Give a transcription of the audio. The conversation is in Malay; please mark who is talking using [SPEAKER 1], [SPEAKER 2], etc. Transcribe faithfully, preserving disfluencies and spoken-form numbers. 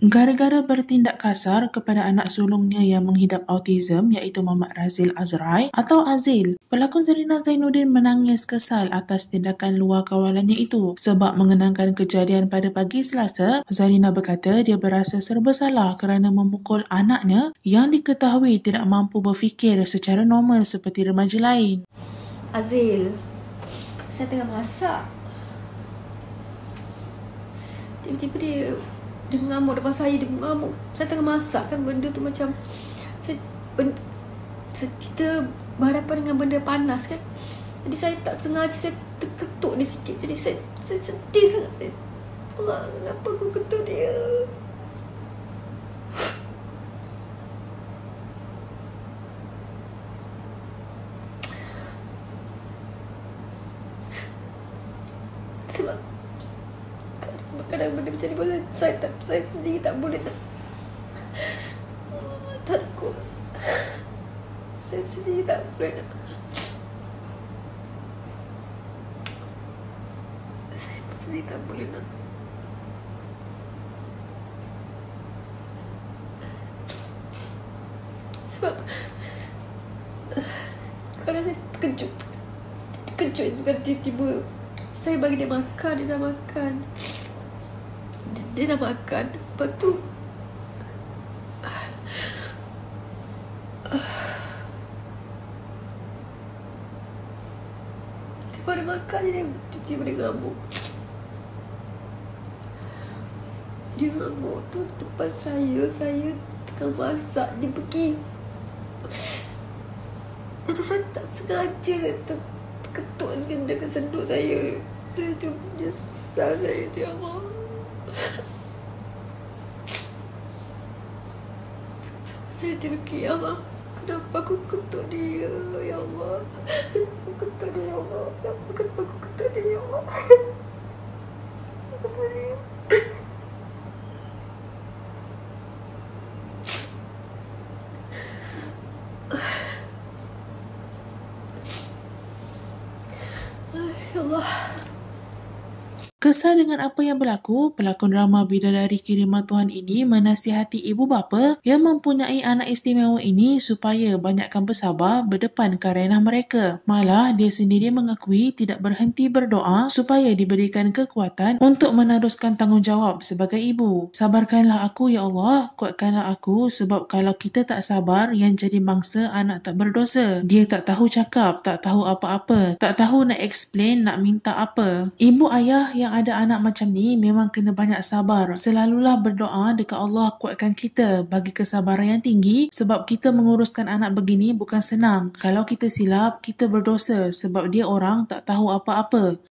[SPEAKER 1] Gara-gara bertindak kasar kepada anak sulungnya yang menghidap autism iaitu Muhammad Razil Azrai atau Azil, pelakon Zarina Zainuddin menangis kesal atas tindakan luar kawalannya itu. Sebab mengenangkan kejadian pada pagi Selasa, Zarina berkata dia berasa serba salah kerana memukul anaknya yang diketahui tidak mampu berfikir secara normal seperti remaja lain.
[SPEAKER 2] Azil, saya tengah masak. Tiba-tiba dia dia mengamuk depan saya, dia mengamuk. Saya tengah masak kan, benda tu macam saya, benda, kita berhadapan dengan benda panas kan. Jadi saya tak sengaja saya terketuk dia sikit. Jadi saya, saya sedih sangat. Saya, Allah, kenapa aku ketuk dia? Sebab kadang benda macam ni pun saya, tak, saya sendiri tak boleh nak. Takut. Saya sendiri tak boleh nak. Saya sendiri tak boleh nak. Sebab kadang saya terkejut. Terkejut bukan tiba-tiba saya bagi dia makan, dia dah makan. Dia, dia dah makan. Lepas tu lepas dia makan dia tiba-tiba dia ngamuk. Dia ngamuk tu depan saya. Saya tengah masak. Dia pergi. Jadi saya tak sengaja terketuk dengan dia kesenduk saya. Dia tu menyesal saya, dia Allah. Saya terfikir, ya Allah, kenapa aku ketuk dia, ya Allah? Kenapa aku ketuk dia, ya Allah? Kenapa aku ketuk dia, ya Allah? Aku ketuk dia. Ya Allah.
[SPEAKER 1] Kesal dengan apa yang berlaku, pelakon drama Bidadari Kiriman Tuhan ini menasihati ibu bapa yang mempunyai anak istimewa ini supaya banyakkan bersabar berdepan karenah mereka. Malah, dia sendiri mengakui tidak berhenti berdoa supaya diberikan kekuatan untuk meneruskan tanggungjawab sebagai ibu. Sabarkanlah aku, ya Allah, kuatkanlah aku sebab kalau kita tak sabar, yang jadi mangsa anak tak berdosa. Dia tak tahu cakap, tak tahu apa-apa, tak tahu nak explain, nak minta apa. Ibu ayah yang ada anak macam ni memang kena banyak sabar. Selalulah berdoa dekat Allah kuatkan kita, bagi kesabaran yang tinggi sebab kita menguruskan anak begini bukan senang. Kalau kita silap, kita berdosa sebab dia orang tak tahu apa-apa.